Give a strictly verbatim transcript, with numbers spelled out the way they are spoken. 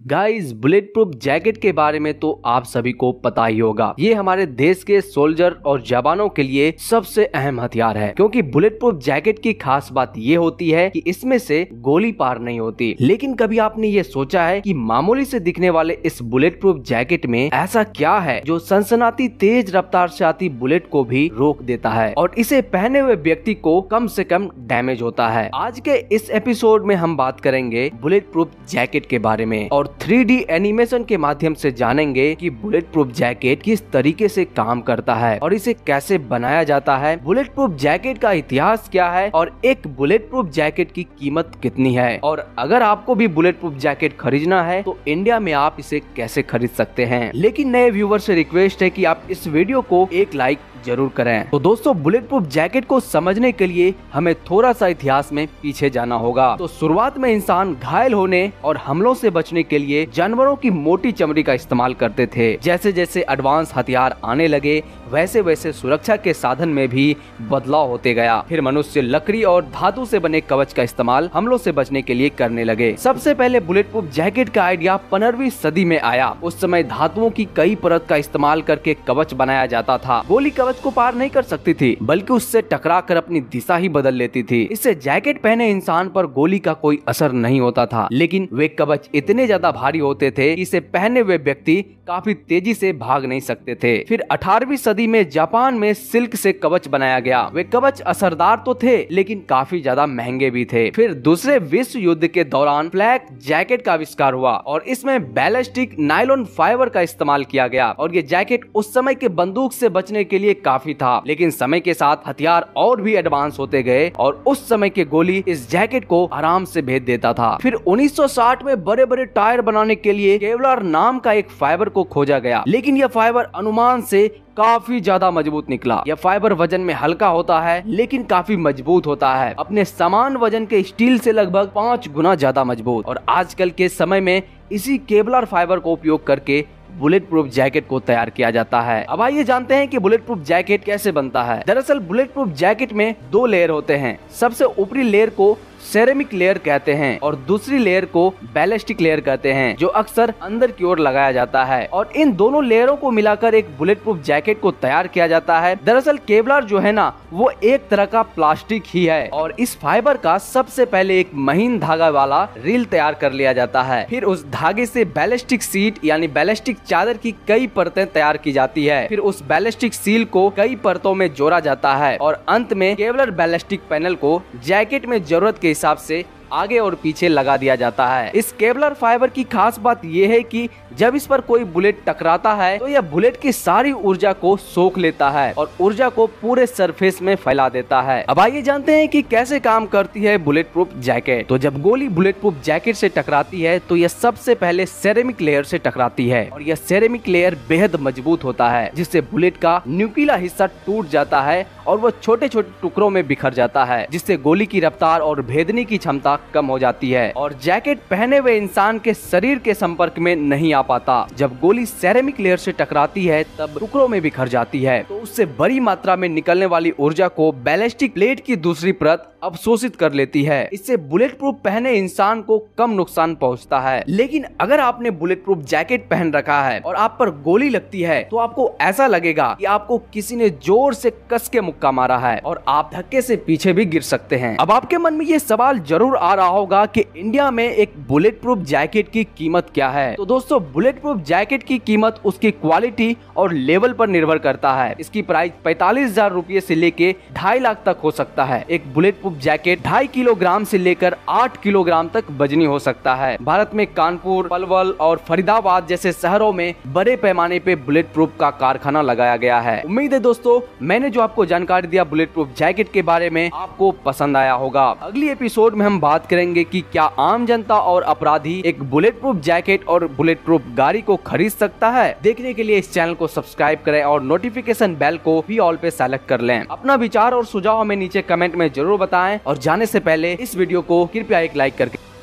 Guys, bullet proof jacket के बारे में तो आप सभी को पता ही होगा। ये हमारे देश के सोल्जर और जवानों के लिए सबसे अहम हथियार है, क्योंकि बुलेट प्रूफ जैकेट की खास बात ये होती है कि इसमें से गोली पार नहीं होती। लेकिन कभी आपने ये सोचा है कि मामूली से दिखने वाले इस बुलेट प्रूफ जैकेट में ऐसा क्या है जो सनसनाती तेज रफ्तार से आती बुलेट को भी रोक देता है और इसे पहने हुए व्यक्ति को कम से कम डैमेज होता है। आज के इस एपिसोड में हम बात करेंगे बुलेट प्रूफ जैकेट के बारे में और थ्री डी एनिमेशन के माध्यम से जानेंगे कि बुलेट प्रूफ जैकेट किस तरीके से काम करता है और इसे कैसे बनाया जाता है, बुलेट प्रूफ जैकेट का इतिहास क्या है और एक बुलेट प्रूफ जैकेट की कीमत कितनी है। और अगर आपको भी बुलेट प्रूफ जैकेट खरीदना है तो इंडिया में आप इसे कैसे खरीद सकते हैं। लेकिन नए व्यूवर से रिक्वेस्ट है कि आप इस वीडियो को एक लाइक जरूर करें। तो दोस्तों, बुलेट प्रूफ जैकेट को समझने के लिए हमें थोड़ा सा इतिहास में पीछे जाना होगा। तो शुरुआत में इंसान घायल होने और हमलों से बचने के लिए जानवरों की मोटी चमड़ी का इस्तेमाल करते थे। जैसे जैसे एडवांस हथियार आने लगे वैसे वैसे सुरक्षा के साधन में भी बदलाव होते गया। फिर मनुष्य लकड़ी और धातु से बने कवच का इस्तेमाल हमलों से बचने के लिए करने लगे। सबसे पहले बुलेट प्रूफ जैकेट का आइडिया पंद्रहवीं सदी में आया। उस समय धातुओं की कई परत का इस्तेमाल करके कवच बनाया जाता था। गोली कवच को पार नहीं कर सकती थी, बल्कि उससे टकरा कर अपनी दिशा ही बदल लेती थी। इससे जैकेट पहने इंसान पर गोली का कोई असर नहीं होता था, लेकिन वे कवच इतने ज्यादा भारी होते थे कि इसे पहने हुए व्यक्ति काफी तेजी से भाग नहीं सकते थे। फिर अठारहवीं सदी में जापान में सिल्क से कवच बनाया गया। वे कवच असरदार तो थे, लेकिन काफी ज्यादा महंगे भी थे। फिर दूसरे विश्व युद्ध के दौरान फ्लैक जैकेट का आविष्कार हुआ और इसमें बैलिस्टिक नायलॉन फाइबर का इस्तेमाल किया गया और ये जैकेट उस समय के बंदूक से बचने के लिए काफी था। लेकिन समय के साथ हथियार और भी एडवांस होते गए और उस समय के गोली इस जैकेट को आराम से भेद देता था। फिर उन्नीस सौ साठ में बड़े बड़े टायर बनाने के लिए केवलार नाम का एक फाइबर को खोजा गया, लेकिन यह फाइबर अनुमान से काफी ज्यादा मजबूत निकला। यह फाइबर वजन में हल्का होता है, लेकिन काफी मजबूत होता है, अपने समान वजन के स्टील से लगभग पाँच गुना ज्यादा मजबूत। और आजकल के समय में इसी केवलार फाइबर को उपयोग करके बुलेट प्रूफ जैकेट को तैयार किया जाता है। अब आइए जानते हैं कि बुलेट प्रूफ जैकेट कैसे बनता है। दरअसल बुलेट प्रूफ जैकेट में दो लेयर होते हैं। सबसे ऊपरी लेयर को सेरेमिक लेयर कहते हैं और दूसरी लेयर को बैलिस्टिक लेयर कहते हैं, जो अक्सर अंदर की ओर लगाया जाता है। और इन दोनों लेयरों को मिलाकर एक बुलेट प्रूफ जैकेट को तैयार किया जाता है। दरअसल केवलार जो है ना, वो एक तरह का प्लास्टिक ही है और इस फाइबर का सबसे पहले एक महीन धागा वाला रील तैयार कर लिया जाता है। फिर उस धागे से बैलिस्टिक सीट यानी बैलिस्टिक चादर की कई परतें तैयार की जाती है। फिर उस बैलिस्टिक सील को कई परतों में जोड़ा जाता है और अंत में केवलर बैलिस्टिक पैनल को जैकेट में जरूरत के हिसाब से आगे और पीछे लगा दिया जाता है। इस केवलर फाइबर की खास बात यह है कि जब इस पर कोई बुलेट टकराता है तो यह बुलेट की सारी ऊर्जा को सोख लेता है और ऊर्जा को पूरे सरफेस में फैला देता है। अब आइए जानते हैं कि कैसे काम करती है बुलेट प्रूफ जैकेट। तो जब गोली बुलेट प्रूफ जैकेट से टकराती है तो यह सबसे पहले सेरेमिक लेयर से टकराती है और यह सेरेमिक लेयर बेहद मजबूत होता है, जिससे बुलेट का न्यूक्लियर हिस्सा टूट जाता है और वह छोटे छोटे टुकड़ों में बिखर जाता है, जिससे गोली की रफ्तार और भेदने की क्षमता कम हो जाती है और जैकेट पहने हुए इंसान के शरीर के संपर्क में नहीं आ पाता। जब गोली सेरेमिक लेयर से टकराती है तब टुकड़ों में बिखर जाती है, तो उससे बड़ी मात्रा में निकलने वाली ऊर्जा को बैलिस्टिक प्लेट की दूसरी परत अवशोषित कर लेती है। इससे बुलेट प्रूफ पहने इंसान को कम नुकसान पहुंचता है। लेकिन अगर आपने बुलेट प्रूफ जैकेट पहन रखा है और आप पर गोली लगती है तो आपको ऐसा लगेगा कि आपको किसी ने जोर से कस के मुक्का मारा है और आप धक्के से पीछे भी गिर सकते हैं। अब आपके मन में ये सवाल जरूर आ रहा होगा कि इंडिया में एक बुलेट प्रूफ जैकेट की कीमत क्या है। तो दोस्तों, बुलेट प्रूफ जैकेट की कीमत उसकी क्वालिटी और लेवल पर निर्भर करता है। इसकी प्राइस पैतालीस हजार रूपए से लेके ढाई लाख तक हो सकता है। एक बुलेट प्रूफ जैकेट ढाई किलोग्राम से लेकर आठ किलोग्राम तक वजनी हो सकता है। भारत में कानपुर, पलवल और फरीदाबाद जैसे शहरों में बड़े पैमाने पे बुलेट प्रूफ का कारखाना लगाया गया है। उम्मीद है दोस्तों, मैंने जो आपको जानकारी दिया बुलेट प्रूफ जैकेट के बारे में आपको पसंद आया होगा। अगली एपिसोड में हम बात करेंगे कि क्या आम जनता और अपराधी एक बुलेट प्रूफ जैकेट और बुलेट प्रूफ गाड़ी को खरीद सकता है। देखने के लिए इस चैनल को सब्सक्राइब करें और नोटिफिकेशन बेल को भी ऑल पे सेलेक्ट कर लें। अपना विचार और सुझाव हमें नीचे कमेंट में जरूर बताएं और जाने से पहले इस वीडियो को कृपया एक लाइक करके